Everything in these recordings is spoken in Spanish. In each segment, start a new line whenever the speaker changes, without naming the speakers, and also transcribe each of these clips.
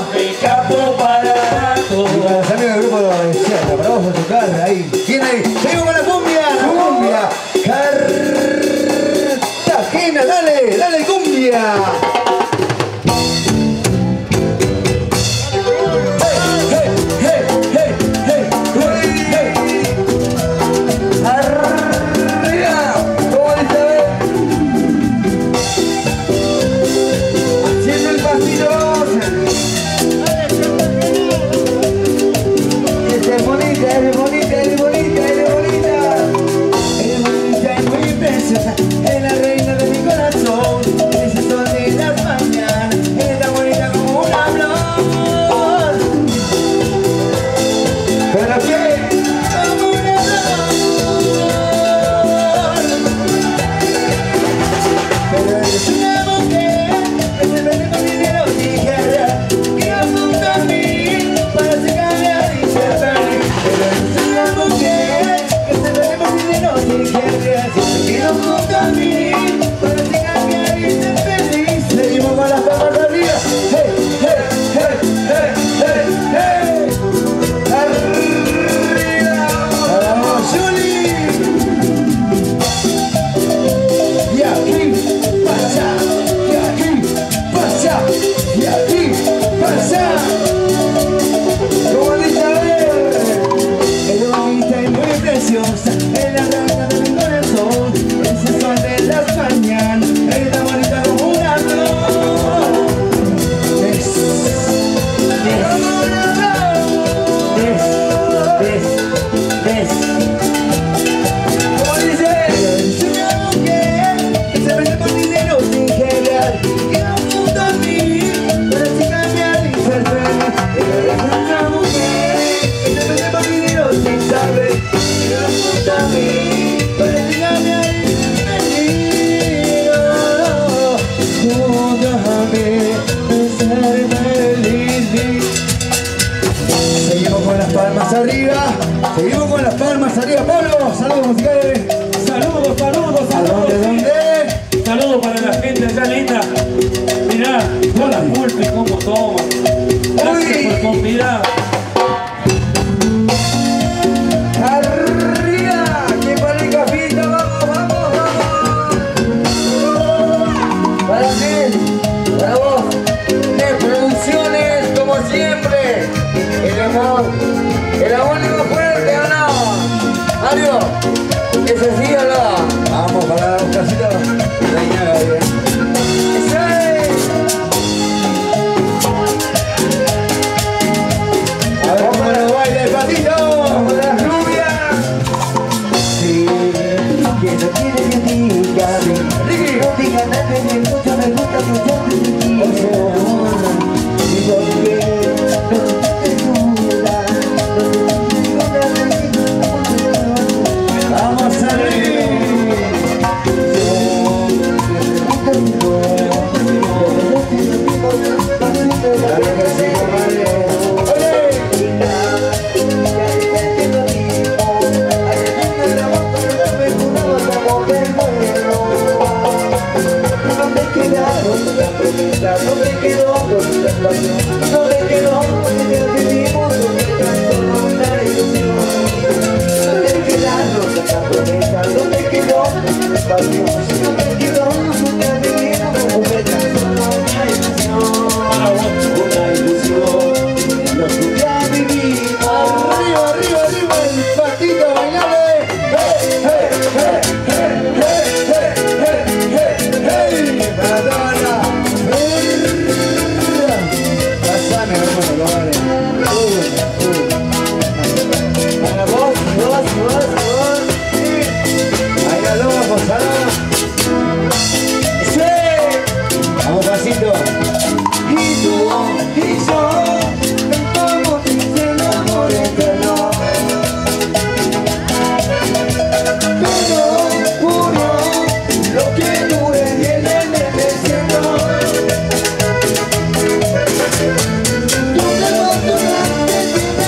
me escapo para rato.
Y para los amigos del grupo de Sierra, para vos a tocar ahí. ¿Quién ahí? Seguimos con la cumbia, Cartagena, dale, dale cumbia. Seguimos con las palmas arriba, Pablo. Saludos musicales.
Saludos, saludos,
¿A
saludos.
dónde, dónde?
Saludos para la gente allá linda. Mirá, con la pulpa y cómo toma. Gracias por convidar.
Arriba, que para el cafito, vamos, vamos, vamos. Para ti, para vos, de producciones como siempre. El amor único fuerte, ¿o no? Mario, ese sí o no. Vamos para un casito. A ver cómo lo baila el patito. Vamos a la rubia. Sí, que no tiene que diga. Ricky, no diga nada, me gusta escucharte de ti. Y porque vamos a ver. No me quedo con la pasión, no me quedo con el que vivimos, no me transformo en una ilusión. No me quedo con la promesa, no me quedo con la pasión, no me quedo con el que vivimos, no me transformo en una ilusión. Una ilusión, lo que ya vivimos. Arriba, arriba, arriba, el patito bailable. Hey, hey, hey, hey, hey, hey, hey, hey, hey, Maradona. Pasame, hermano, vale. Para vos, vos. Ahí la loma, posada. ¡Sí! Vamos, pasito. Y tú, y yo, cantamos el amor eterno. Todo puro, lo que dure viene en el desierto.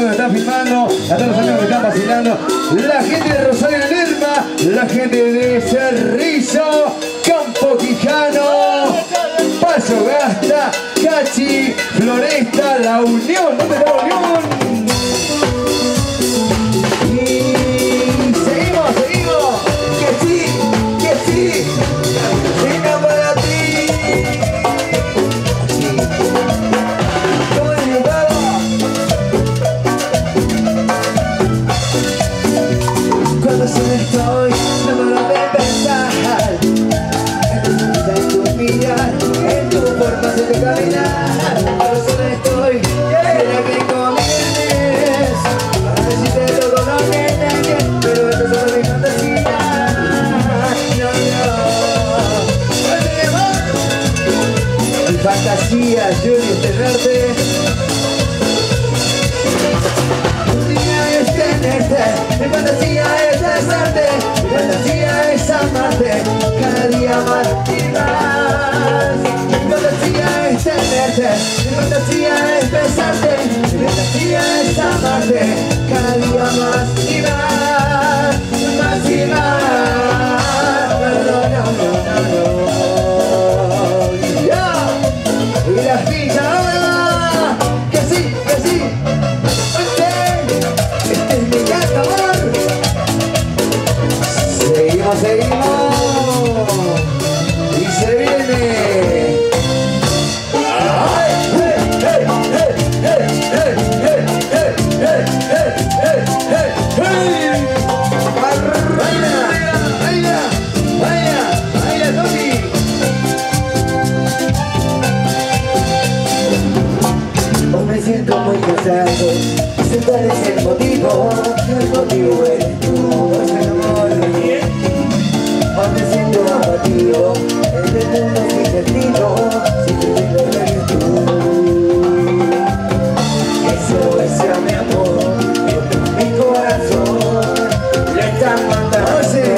amigos que están filmando, a todos los amigos que están vacilando, la gente de Rosario Lerma, la gente de Cerrillo, Campo Quijano, Paso Gasta, Cachi, Floresta, La Unión, ¿dónde está La Unión? Y seguimos, que sí, venga para ti. ¿Cómo disfrutaba? Cuando solo estoy, no me lo de pensar, en tu mirar, en tu forma de caminar. Cuando solo estoy, quiero que comiences para decirte todo lo que tengo, pero esto solo es mi fantasía. Mi fantasía, Juli, es tenerte. Mi fantasía es tenerte, mi fantasía es besarte, mi fantasía es amarte cada día más y más. Mi fantasía es tenerte, mi fantasía es besarte, mi fantasía es amarte cada día más y más, más y más. Y la ficha ahora, que sí, este es mi gran amor. Seguimos, y se viene. Baila, Tony. Hoy me siento muy cansado, sé cuál es el motivo eres tú, mi amor. Hoy me siento abatido, el mundo es mi destino, si te tengo eres tú. Eso es mi amor, mi corazón le está mandando.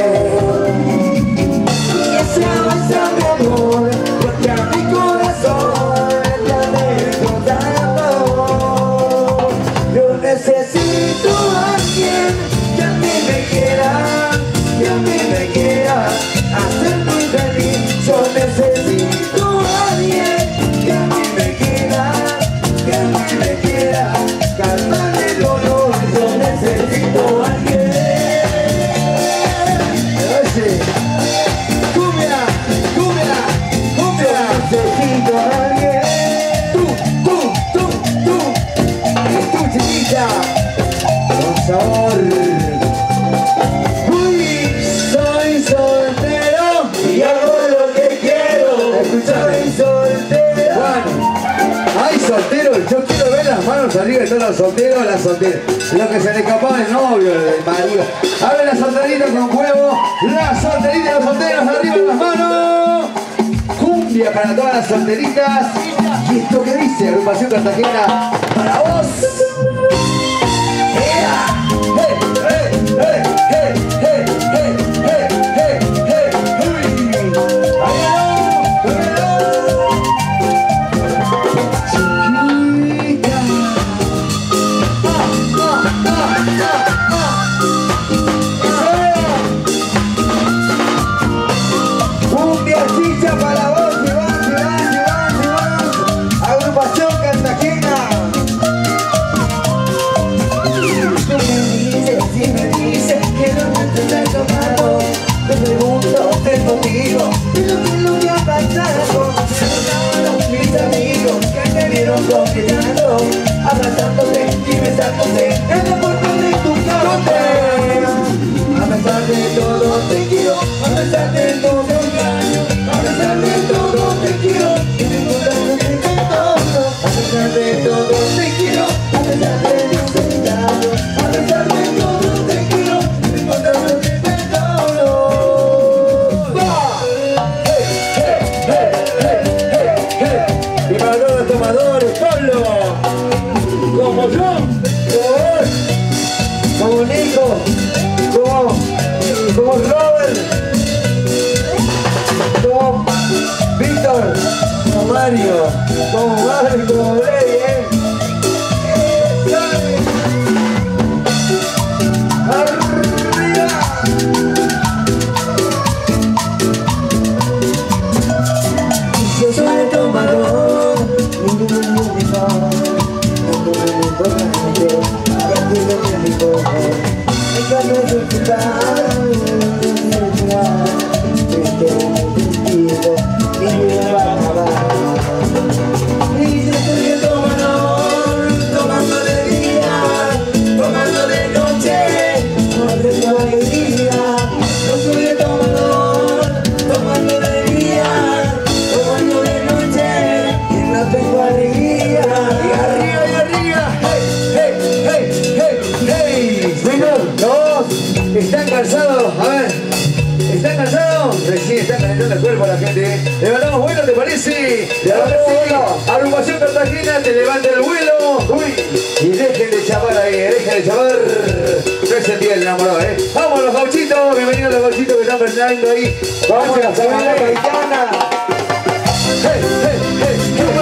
Eso es mi amor, porque a mi corazón necesito a alguien que a mí me quiera hacer muy feliz. Yo necesito a alguien que a mí me quiera calmar el dolor. Yo necesito a alguien. Cumbia. Necesito a alguien. Tú, chiquita, con sabor. Uy, soy soltero y hago lo que quiero. Soy soltero. Bueno, hay solteros, yo quiero ver las manos arriba de todos los solteros, las solteras. Lo que se le escapaba del novio, del marido. A ver la solterita con huevo, la solterita y los solteros arriba de las manos. Cumbia para todas las solteritas. Y esto que dice Agrupación Cartagena para vos. Cumbia chicha para vos, Iván. Agrupación Cartagena. Si me dices que no me estás tomando, te pregunto el motivo de lo que ha pasado. Mis amigos que te vieron coqueteando, abrazándote y besándote en la puerta de tu cama. A pesar de todo te quiero, a pesar de todo engaño, a pesar de todo te quiero, y me encontraste de todo. A pesar de todo te quiero, a pesar de todo engaño, a pesar de todo te quiero, y me encontraste de todo. Y para todos los tomadores, Pablo, como yo. ¿Están cansados? A ver, ¿están cansados? Recién están calentando el cuerpo a la gente. Levantamos vuelo, ¿te parece? Levantamos vuelo. Agrupación Cartagena, te levanta el vuelo. Uy, y dejen de chapar ahí, dejen de chapar. No es el día del enamorado, Vamos los gauchitos, bienvenidos los gauchitos que están presentando ahí. Vamos a la familia gaitana. Hey, hey, hey,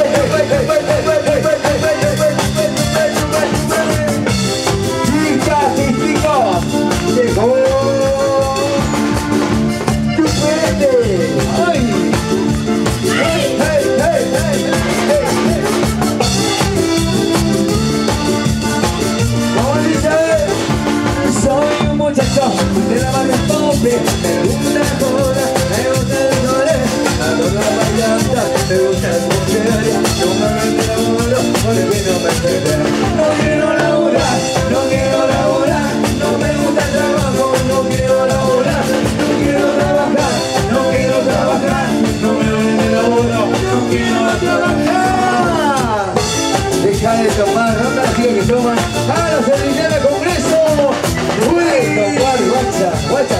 soy un muchacho de la barra pobre, me gusta la joda, me gusta el dolor, adoro la bailanta, me gusta el mujer, no me enamoro porque no me quedé. No quiero laburar, no quiero laburar, no me gusta el trabajo, no quiero laburar, no quiero trabajar, no quiero trabajar, no me enamoro, no quiero trabajar. Deja de tomar, no te digo que toman, a los servicios de Congreso. Uy, guacha, guacha.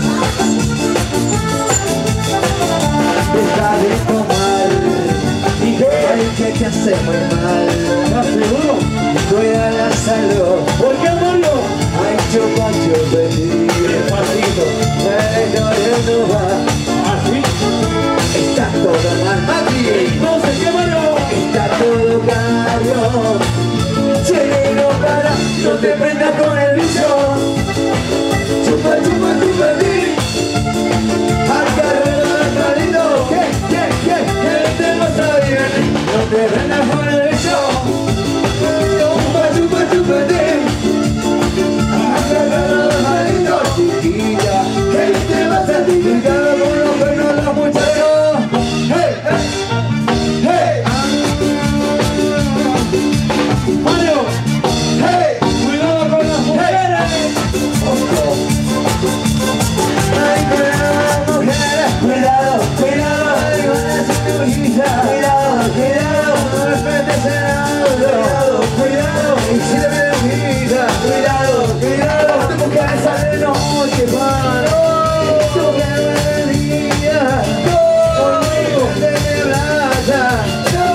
Deja de tomar, y que te hace muy mal. ¿Estás seguro? Cuida la salud. ¿Por qué, Mario? Ay, chupa, despacito. No va. ¿Así? Está todo mal, Mati. Entonces, ¿qué, Mario? Está todo caro. Che, no para, no te prendas con el bicho. Chupa, chupa, chupa, al carrero del carrito. ¿Qué te pasa bien? No te prendas con el bicho. Chupa, chupa, chupa, al carrero del carrito. Chiquilla, ¿qué te pasa a ti? Cuidado con los buenos los muchachos. Hey, hey, hey. Mario, hey, cuidado con las mujeres. Ay, cuidado, mujeres, cuidado, cuidado, cuidado, cuidado, no respetes el auto, cuidado, y si te viene hija, cuidado, cuidado, tu mujer sale de noche, mano, tu mujer de día, conmigo te me abraza.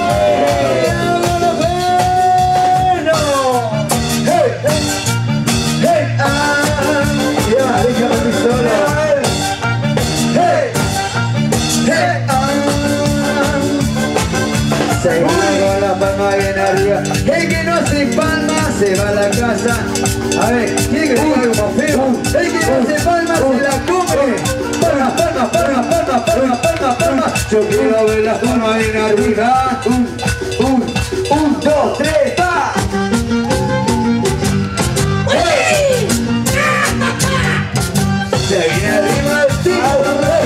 Se va con la palma bien arriba. El que no hace palma se va a la casa. A ver, ¿quiere que diga algo más feo? El que no hace palma se la come. Palma, palma, palma, palma, palma, palma, palma. Yo quiero ver la palma bien arriba. Un, dos, tres, ¡pa! Se viene arriba el tipo.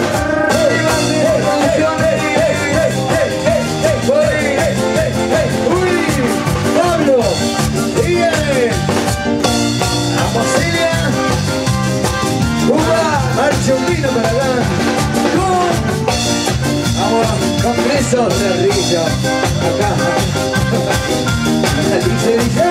Marcha un vino para acá. Vamos, Congreso Cerrillo. Acá. Dice.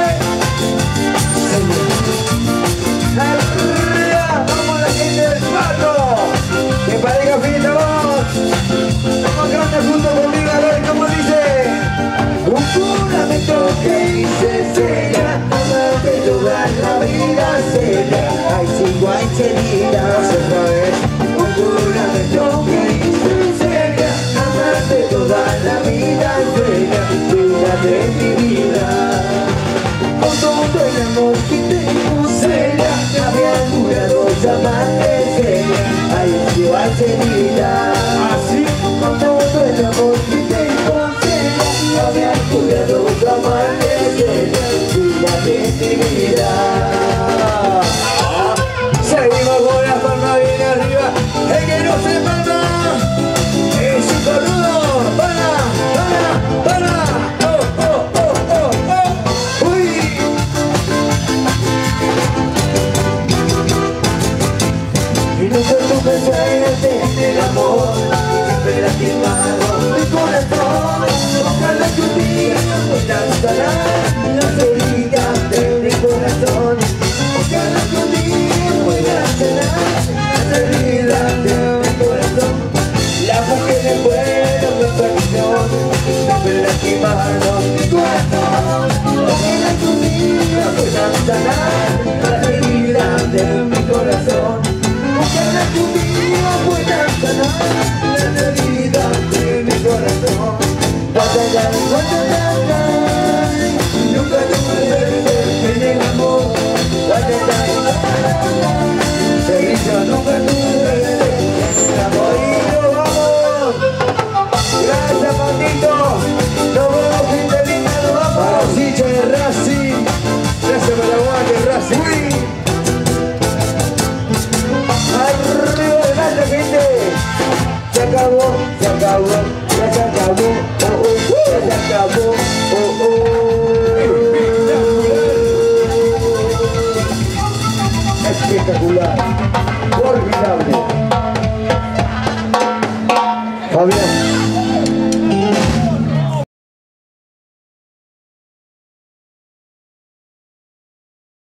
Arriba, vamos la gente del cuarto. Que parezca finita vos. Vamos a cantar junto conmigo a ver cómo dice. Un juramento que hice seria, amarte toda la vida seria. Ay, chico, ay, querida, otra vez. Un juramento que hice seria, amarte toda la vida seria. Cuídate de mi vida. Con todo el amor que tengo seria, me había jurado llamarte seria. Ay, chico, ay, querida. Así, con todo el amor que tengo seria, me había jurado llamarte seria. Cuídate de mi vida. Seguimos.
amor siempre lastimado mi corazón. Ojalá que un día puedan sanar las heridas de mi corazón. Ojalá que un día puedan sanar las heridas de mi corazón. Las mujeres fueron mi perdición, siempre lastimaron mi corazón. Ojalá que un día puedan sanar las heridas de mi corazón. Ojalá que un día puedan sanar las heridas de mi corazón. Nunca tuve el amor. Felicia, nunca tuve el amor. Y nos vamos. Gracias, Patito. Nos vemos, fin de linda, nos vamos. Para los hinchas de Racing. Gracias por el aguante, Racing. Arriba de la gente. Se acabó, se acabó, ya se acabó, ya se acabó, espectacular.